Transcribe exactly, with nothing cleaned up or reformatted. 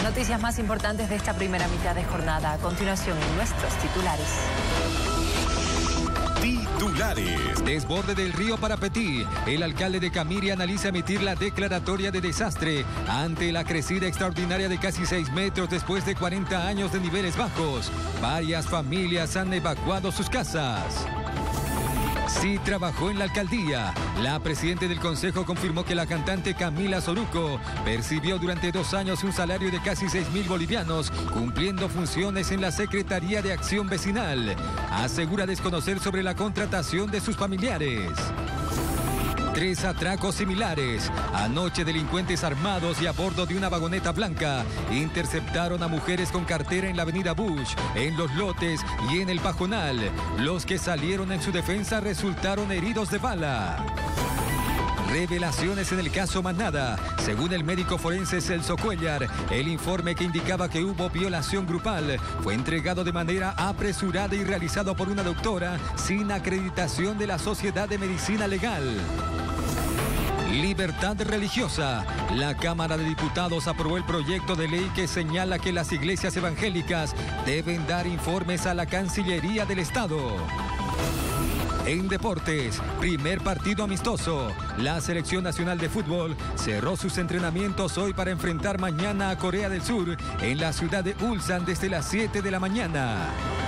Las noticias más importantes de esta primera mitad de jornada. A continuación, en nuestros titulares. Titulares. Desborde del río Parapetí. El alcalde de Camiri analiza emitir la declaratoria de desastre ante la crecida extraordinaria de casi seis metros después de cuarenta años de niveles bajos. Varias familias han evacuado sus casas. Sí trabajó en la alcaldía. La presidenta del consejo confirmó que la cantante Camila Soruco percibió durante dos años un salario de casi seis mil bolivianos, cumpliendo funciones en la Secretaría de Acción Vecinal. Asegura desconocer sobre la contratación de sus familiares. Tres atracos similares. Anoche delincuentes armados y a bordo de una vagoneta blanca interceptaron a mujeres con cartera en la avenida Bush, en Los Lotes y en el Pajonal. Los que salieron en su defensa resultaron heridos de bala. Revelaciones en el caso Manada. Según el médico forense Celso Cuellar, el informe que indicaba que hubo violación grupal fue entregado de manera apresurada y realizado por una doctora sin acreditación de la Sociedad de Medicina Legal. Libertad religiosa. La Cámara de Diputados aprobó el proyecto de ley que señala que las iglesias evangélicas deben dar informes a la Cancillería del Estado. En deportes, primer partido amistoso. La Selección Nacional de Fútbol cerró sus entrenamientos hoy para enfrentar mañana a Corea del Sur en la ciudad de Ulsan desde las siete de la mañana.